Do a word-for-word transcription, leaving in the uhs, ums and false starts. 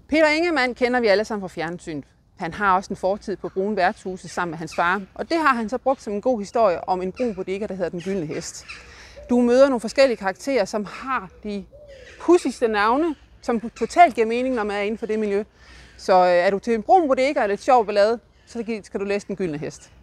Peter Ingemann kender vi alle sammen fra fjernsynet. Han har også en fortid på Brun Værtshuse sammen med hans far, og det har han så brugt som en god historie om en brun bodega, der hedder Den Gyldne Hest. Du møder nogle forskellige karakterer, som har de pudsigste navne, som totalt giver mening, når man er inden for det miljø. Så er du til en brun bodega eller et sjov ballade, så skal du læse Den Gyldne Hest.